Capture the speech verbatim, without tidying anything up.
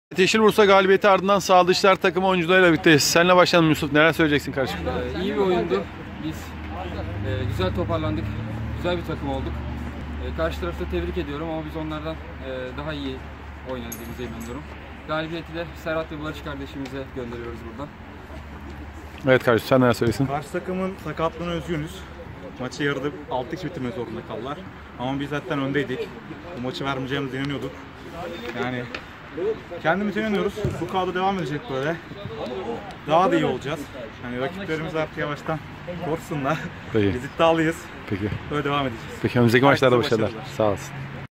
Yeşil Bursa galibiyeti ardından Sağlı İşler takımı oyuncularıyla birlikteyiz. Seninle başlayalım Yusuf. Neler söyleyeceksin kardeşim? Ee, iyi bir oyundu. Biz e, güzel toparlandık. Güzel bir takım olduk. E, karşı tarafta tebrik ediyorum ama biz onlardan e, daha iyi oynadığımıza inanıyorum. Galibiyeti de Serhat ve Barış kardeşimize gönderiyoruz buradan. Evet kardeşim, sen neler söyleyeceksin? Karşı takımın sakatlığına üzgünüz. Maçı yarıda altı kişi bitirmek zorunda kaldılar. Ama biz zaten öndeydik. Bu maçı vermeyeceğimize inanıyorduk. Yani kendimize inanıyoruz. Bu kadro devam edecek böyle. Daha da iyi olacağız. Yani rakiplerimiz artık yavaştan korksunlar. Peki. Biz iddialıyız. Peki. Böyle devam edeceğiz. Peki önümüzdeki maçlarda Herkese başarılar. başarılar. Sağ olasın.